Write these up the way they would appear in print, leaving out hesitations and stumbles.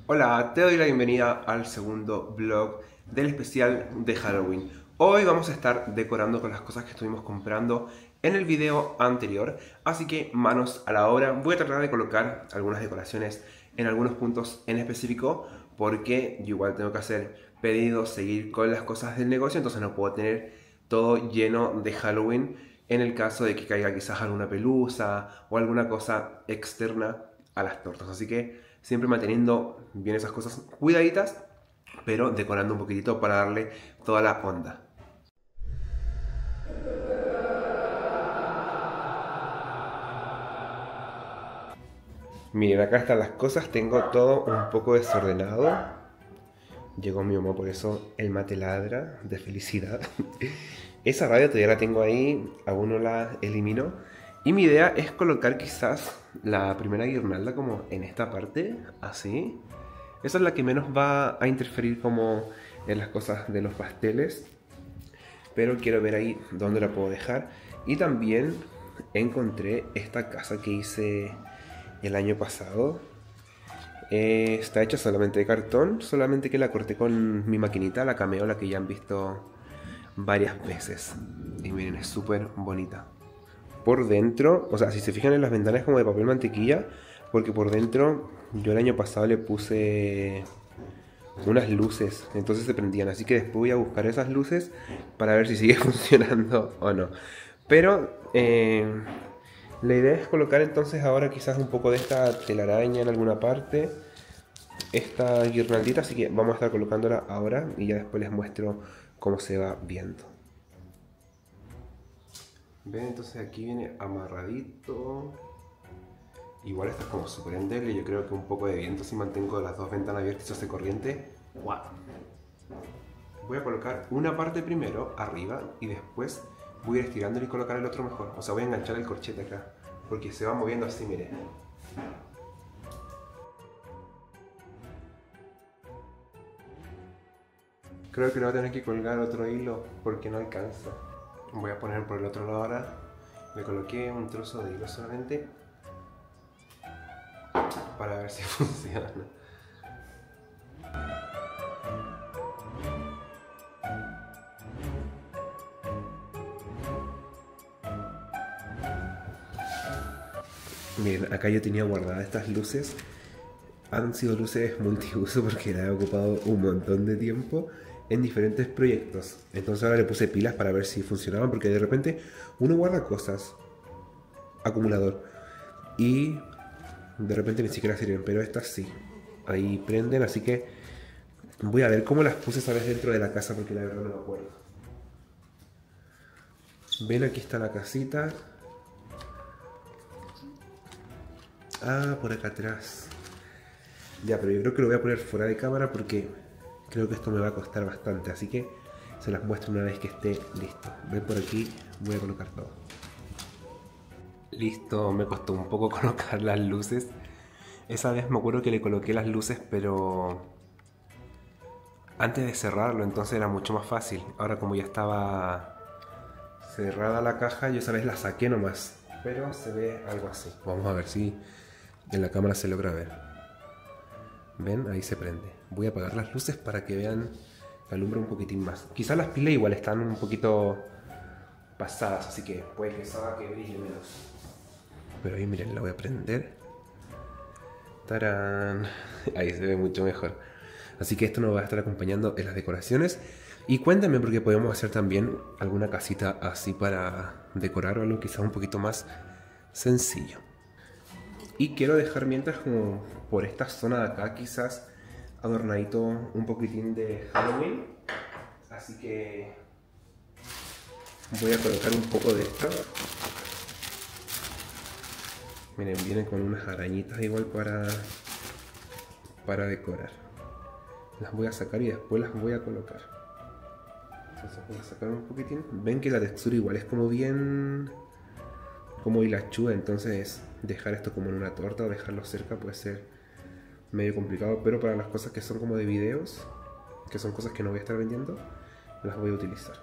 Hola, te doy la bienvenida al segundo vlog del especial de Halloween. Hoy vamos a estar decorando con las cosas que estuvimos comprando en el video anterior, así que manos a la obra. Voy a tratar de colocar algunas decoraciones en algunos puntos en específico, porque yo igual tengo que hacer pedidos, seguir con las cosas del negocio, entonces no puedo tener todo lleno de Halloween en el caso de que caiga quizás alguna pelusa o alguna cosa externa a las tortas. Así que siempre manteniendo bien esas cosas cuidaditas, pero decorando un poquitito para darle toda la onda. Miren, acá están las cosas, tengo todo un poco desordenado. Llegó mi mamá, por eso el mate ladra de felicidad. Esa radio todavía la tengo ahí, aún no la elimino. Y mi idea es colocar quizás la primera guirnalda como en esta parte, así. Esa es la que menos va a interferir como en las cosas de los pasteles. Pero quiero ver ahí dónde la puedo dejar. Y también encontré esta casa que hice el año pasado. Está hecha solamente de cartón, solamente que la corté con mi maquinita, la Cameo, la que ya han visto varias veces. Y miren, es súper bonita. Por dentro, o sea, si se fijan en las ventanas como de papel mantequilla, porque por dentro yo el año pasado le puse unas luces, entonces se prendían. Así que después voy a buscar esas luces para ver si sigue funcionando o no. Pero la idea es colocar entonces ahora quizás un poco de esta telaraña en alguna parte, esta guirnaldita, así que vamos a estar colocándola ahora y ya después les muestro cómo se va viendo. Ven, entonces aquí viene amarradito. Igual está como súper endeble, yo creo que un poco de viento si mantengo las dos ventanas abiertas y se hace corriente. ¡Wow! Voy a colocar una parte primero arriba y después voy a ir estirándolo y colocar el otro mejor. O sea, voy a enganchar el corchete acá, porque se va moviendo así, mire. Creo que le voy a tener que colgar otro hilo porque no alcanza. Voy a poner por el otro lado ahora. Le coloqué un trozo de hilo solamente para ver si funciona. Miren, acá yo tenía guardadas estas luces. Han sido luces multiuso porque las he ocupado un montón de tiempo en diferentes proyectos. Entonces ahora le puse pilas para ver si funcionaban, porque de repente uno guarda cosas, acumulador, y de repente ni siquiera sirven, pero estas sí. Ahí prenden, así que voy a ver cómo las puse esa vez dentro de la casa porque la verdad no me acuerdo. Ven, aquí está la casita. Ah, por acá atrás. Ya, pero yo creo que lo voy a poner fuera de cámara porque creo que esto me va a costar bastante. Así que se las muestro una vez que esté listo. Ven por aquí, voy a colocar todo. Listo, me costó un poco colocar las luces. Esa vez me acuerdo que le coloqué las luces, pero antes de cerrarlo, entonces era mucho más fácil. Ahora como ya estaba cerrada la caja, yo esa vez la saqué nomás. Pero se ve algo así. Vamos a ver si en la cámara se logra ver. ¿Ven? Ahí se prende. Voy a apagar las luces para que vean la lumbre un poquitín más. Quizás las pilas igual están un poquito pasadas, así que puede que se haga que brille menos. Pero ahí miren, la voy a prender. ¡Tarán! Ahí se ve mucho mejor. Así que esto nos va a estar acompañando en las decoraciones. Y cuéntame, porque podemos hacer también alguna casita así para decorar o algo quizás un poquito más sencillo. Y quiero dejar mientras como por esta zona de acá quizás adornadito un poquitín de Halloween. Así que voy a colocar un poco de esto. Miren, vienen con unas arañitas igual para decorar. Las voy a sacar y después las voy a colocar. Entonces voy a sacar un poquitín. Ven que la textura igual es como bien como hilachuda, entonces dejar esto como en una torta o dejarlo cerca puede ser medio complicado, pero para las cosas que son como de videos, que son cosas que no voy a estar vendiendo, las voy a utilizar.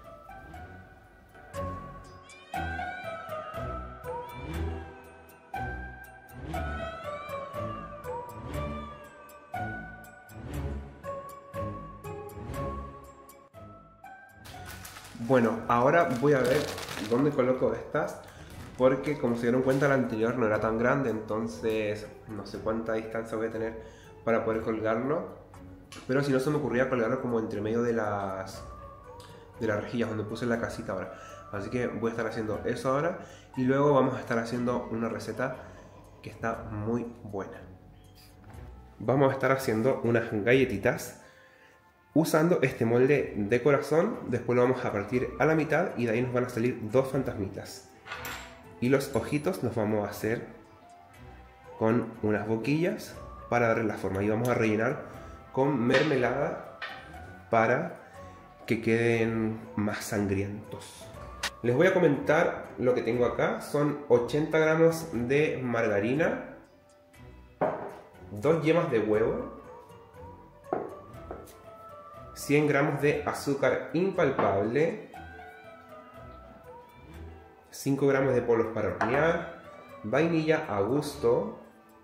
Bueno, ahora voy a ver dónde coloco estas, porque como se dieron cuenta la anterior no era tan grande, entonces no sé cuánta distancia voy a tener para poder colgarlo, pero si no se me ocurría colgarlo como entre medio de las rejillas donde puse la casita ahora. Así que voy a estar haciendo eso ahora y luego vamos a estar haciendo una receta que está muy buena. Vamos a estar haciendo unas galletitas usando este molde de corazón. Después lo vamos a partir a la mitad y de ahí nos van a salir dos fantasmitas. Y los ojitos los vamos a hacer con unas boquillas para darle la forma. Y vamos a rellenar con mermelada para que queden más sangrientos. Les voy a comentar lo que tengo acá. Son 80 gramos de margarina, 2 yemas de huevo, 100 gramos de azúcar impalpable, 5 gramos de polvos para hornear, vainilla a gusto,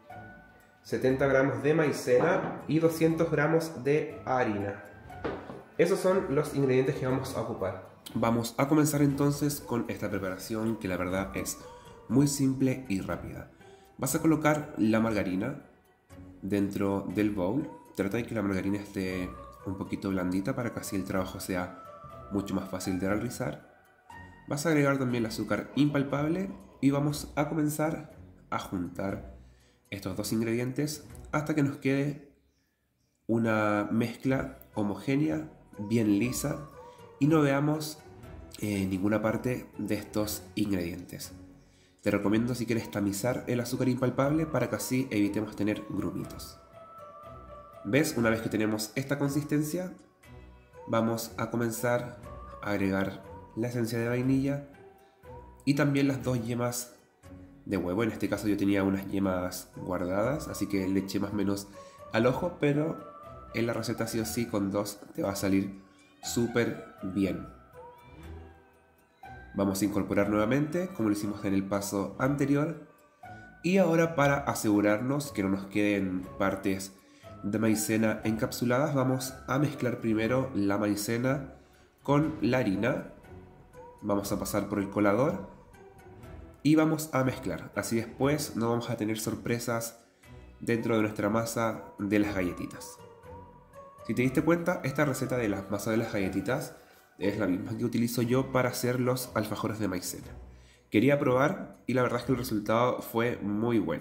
70 gramos de maicena y 200 gramos de harina. Esos son los ingredientes que vamos a ocupar. Vamos a comenzar entonces con esta preparación que la verdad es muy simple y rápida. Vas a colocar la margarina dentro del bowl. Trata de que la margarina esté un poquito blandita para que así el trabajo sea mucho más fácil de realizar. Vas a agregar también el azúcar impalpable y vamos a comenzar a juntar estos dos ingredientes hasta que nos quede una mezcla homogénea, bien lisa y no veamos ninguna parte de estos ingredientes. Te recomiendo, si quieres, tamizar el azúcar impalpable para que así evitemos tener grumitos. ¿Ves? Una vez que tenemos esta consistencia, vamos a comenzar a agregar la esencia de vainilla y también las 2 yemas de huevo. En este caso yo tenía unas yemas guardadas, así que le eché más o menos al ojo, pero en la receta sí o sí con 2 te va a salir súper bien. Vamos a incorporar nuevamente como lo hicimos en el paso anterior, y ahora, para asegurarnos que no nos queden partes de maicena encapsuladas, vamos a mezclar primero la maicena con la harina. Vamos a pasar por el colador y vamos a mezclar, así después no vamos a tener sorpresas dentro de nuestra masa de las galletitas. Si te diste cuenta, esta receta de la masa de las galletitas es la misma que utilizo yo para hacer los alfajores de maicena. Quería probar y la verdad es que el resultado fue muy bueno.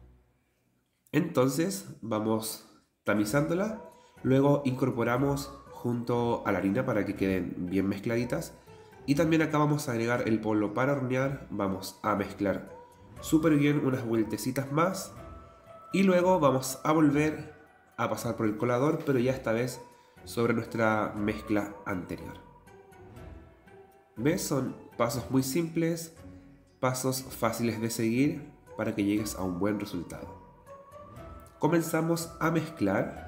Entonces vamos tamizándola, luego incorporamos junto a la harina para que queden bien mezcladitas, y también acá vamos a agregar el polvo para hornear. Vamos a mezclar súper bien unas vueltecitas más y luego vamos a volver a pasar por el colador, pero ya esta vez sobre nuestra mezcla anterior. ¿Ves? Son pasos muy simples, pasos fáciles de seguir para que llegues a un buen resultado. Comenzamos a mezclar.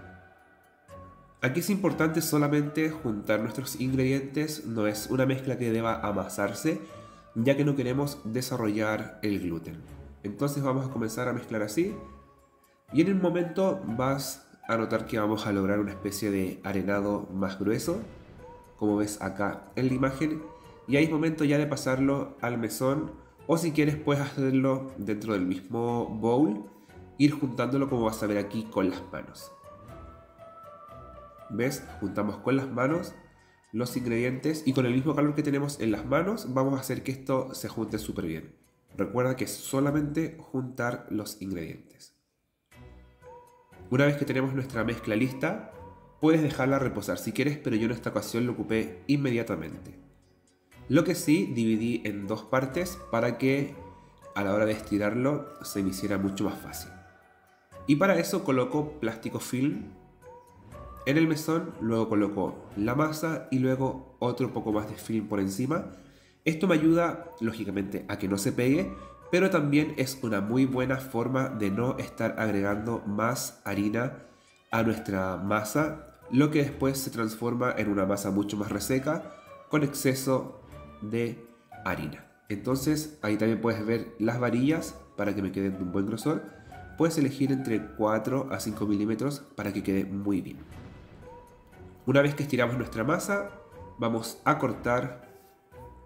Aquí es importante solamente juntar nuestros ingredientes, no es una mezcla que deba amasarse, ya que no queremos desarrollar el gluten. Entonces vamos a comenzar a mezclar así, y en un momento vas a notar que vamos a lograr una especie de arenado más grueso, como ves acá en la imagen, y ahí es momento ya de pasarlo al mesón, o si quieres puedes hacerlo dentro del mismo bowl, ir juntándolo como vas a ver aquí con las manos. ¿Ves? Juntamos con las manos los ingredientes y con el mismo calor que tenemos en las manos vamos a hacer que esto se junte súper bien. Recuerda que es solamente juntar los ingredientes. Una vez que tenemos nuestra mezcla lista, puedes dejarla reposar si quieres, pero yo en esta ocasión lo ocupé inmediatamente. Lo que sí, dividí en 2 partes para que a la hora de estirarlo se me hiciera mucho más fácil. Y para eso coloco plástico film en el mesón, luego coloco la masa y luego otro poco más de film por encima. Esto me ayuda, lógicamente, a que no se pegue, pero también es una muy buena forma de no estar agregando más harina a nuestra masa, lo que después se transforma en una masa mucho más reseca con exceso de harina. Entonces ahí también puedes ver las varillas para que me queden de un buen grosor. Puedes elegir entre 4 a 5 milímetros para que quede muy bien. Una vez que estiramos nuestra masa, vamos a cortar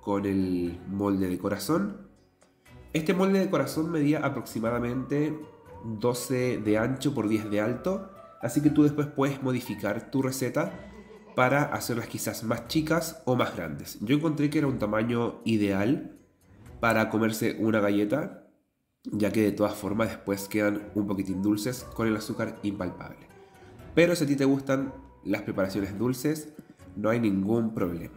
con el molde de corazón. Este molde de corazón medía aproximadamente 12 de ancho por 10 de alto, así que tú después puedes modificar tu receta para hacerlas quizás más chicas o más grandes. Yo encontré que era un tamaño ideal para comerse una galleta, ya que de todas formas después quedan un poquitín dulces con el azúcar impalpable. Pero si a ti te gustan las preparaciones dulces, no hay ningún problema.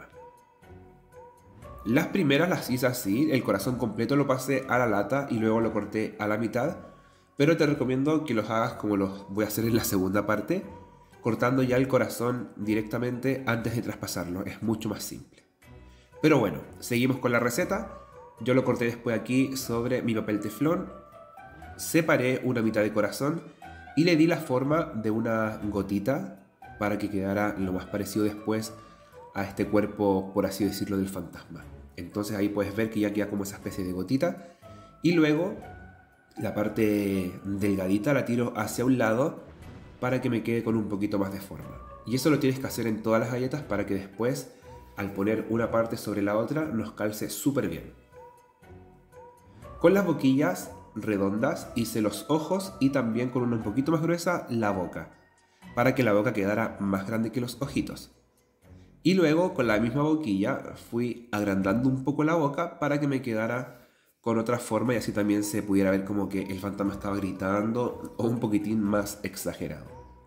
Las primeras las hice así, el corazón completo lo pasé a la lata y luego lo corté a la mitad, pero te recomiendo que los hagas como los voy a hacer en la segunda parte, cortando ya el corazón directamente antes de traspasarlo, es mucho más simple. Pero bueno, seguimos con la receta. Yo lo corté después aquí sobre mi papel teflón, separé una mitad de corazón y le di la forma de una gotita para que quedara lo más parecido después a este cuerpo, por así decirlo, del fantasma. Entonces ahí puedes ver que ya queda como esa especie de gotita. Y luego la parte delgadita la tiro hacia un lado para que me quede con un poquito más de forma. Y eso lo tienes que hacer en todas las galletas para que después, al poner una parte sobre la otra, nos calce súper bien. Con las boquillas redondas hice los ojos y también con una un poquito más gruesa la boca, para que la boca quedara más grande que los ojitos. Y luego con la misma boquilla fui agrandando un poco la boca para que me quedara con otra forma y así también se pudiera ver como que el fantasma estaba gritando o un poquitín más exagerado.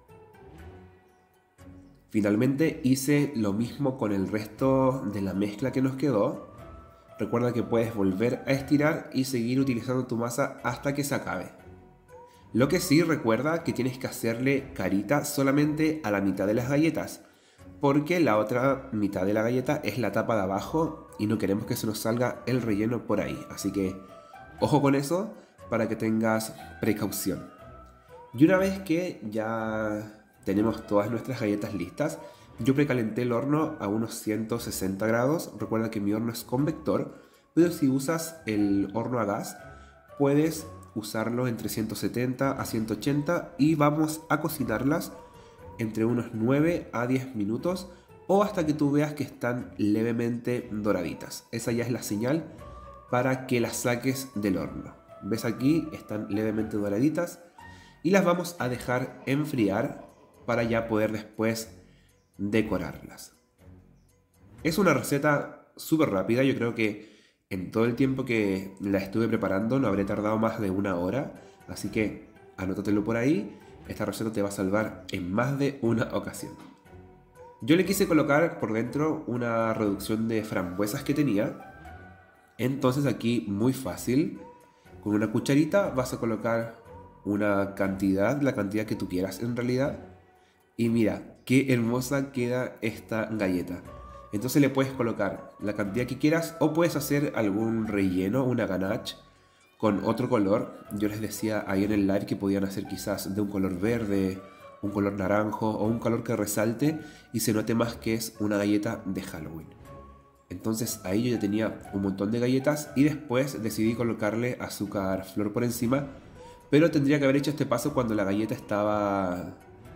Finalmente hice lo mismo con el resto de la mezcla que nos quedó. Recuerda que puedes volver a estirar y seguir utilizando tu masa hasta que se acabe. Lo que sí, recuerda que tienes que hacerle carita solamente a la mitad de las galletas, porque la otra mitad de la galleta es la tapa de abajo y no queremos que se nos salga el relleno por ahí. Así que ojo con eso para que tengas precaución. Y una vez que ya tenemos todas nuestras galletas listas, yo precalenté el horno a unos 160 grados. Recuerda que mi horno es convector, pero si usas el horno a gas, puedes usarlo entre 170 a 180 y vamos a cocinarlas entre unos 9 a 10 minutos o hasta que tú veas que están levemente doraditas. Esa ya es la señal para que las saques del horno. ¿Ves aquí? Están levemente doraditas y las vamos a dejar enfriar para ya poder después decorarlas. Es una receta súper rápida, yo creo que en todo el tiempo que la estuve preparando no habré tardado más de una hora, así que anótatelo por ahí, esta receta te va a salvar en más de una ocasión. Yo le quise colocar por dentro una reducción de frambuesas que tenía, entonces aquí muy fácil, con una cucharita vas a colocar una cantidad, la cantidad que tú quieras en realidad, y mira, qué hermosa queda esta galleta. Entonces le puedes colocar la cantidad que quieras o puedes hacer algún relleno, una ganache con otro color. Yo les decía ahí en el live que podían hacer quizás de un color verde, un color naranjo o un color que resalte y se note más que es una galleta de Halloween. Entonces ahí yo ya tenía un montón de galletas y después decidí colocarle azúcar flor por encima, pero tendría que haber hecho este paso cuando la galleta estaba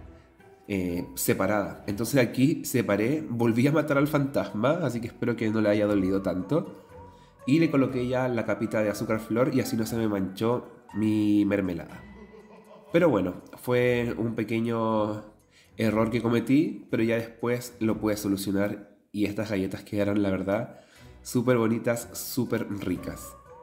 separada. Entonces aquí separé, volví a matar al fantasma, así que espero que no le haya dolido tanto. Y le coloqué ya la capita de azúcar flor y así no se me manchó mi mermelada. Pero bueno, fue un pequeño error que cometí, pero ya después lo pude solucionar y estas galletas quedaron, la verdad, súper bonitas, súper ricas.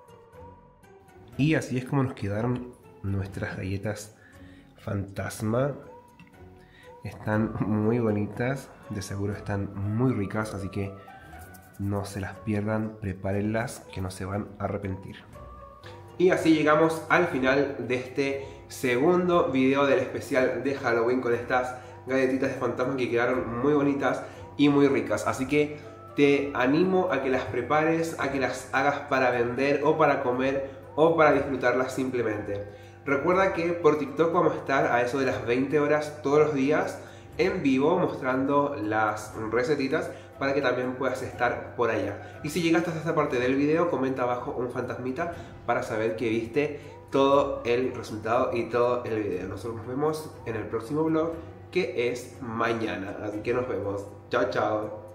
Y así es como nos quedaron nuestras galletas fantasma. Están muy bonitas, de seguro están muy ricas, así que no se las pierdan, prepárenlas que no se van a arrepentir. Y así llegamos al final de este segundo video del especial de Halloween con estas galletitas de fantasma que quedaron muy bonitas y muy ricas. Así que te animo a que las prepares, a que las hagas para vender o para comer o para disfrutarlas simplemente. Recuerda que por TikTok vamos a estar a eso de las 20 horas todos los días en vivo mostrando las recetitas para que también puedas estar por allá. Y si llegaste hasta esta parte del video, comenta abajo un fantasmita para saber que viste todo el resultado y todo el video. Nosotros nos vemos en el próximo vlog que es mañana. Así que nos vemos. Chao, chao.